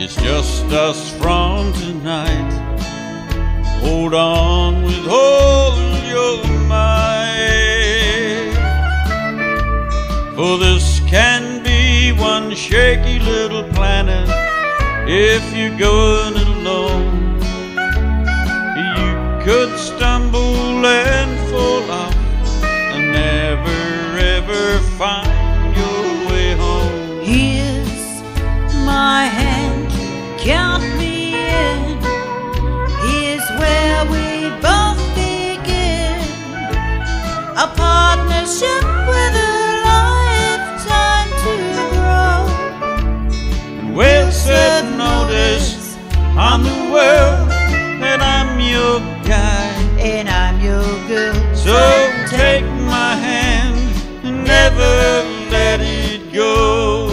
It's just us from tonight. Hold on with all your might, for this can be one shaky little planet if you're going it alone. You could stumble and fall off and never ever find your way home. Here's my hand, count me in. Here's where we both begin, a partnership with a lifetime to grow. And we'll set notice on the world that I'm your guy and I'm your girl. So take my hand and never let it go.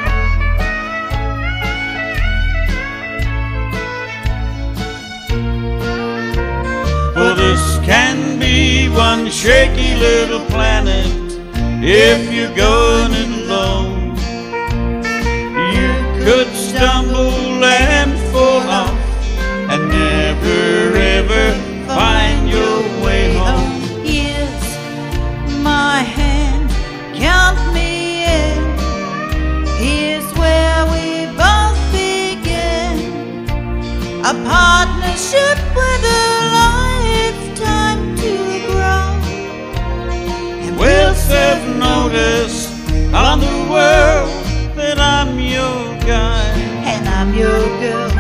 For this can be one shaky little planet if you're going it alone. You could stumble and fall off and never ever find your way home. Here's my hand, count me in. Here's where we both begin, a partnership with a lifetime to grow. And we'll serve notice on the world that I'm your guy and I'm your girl.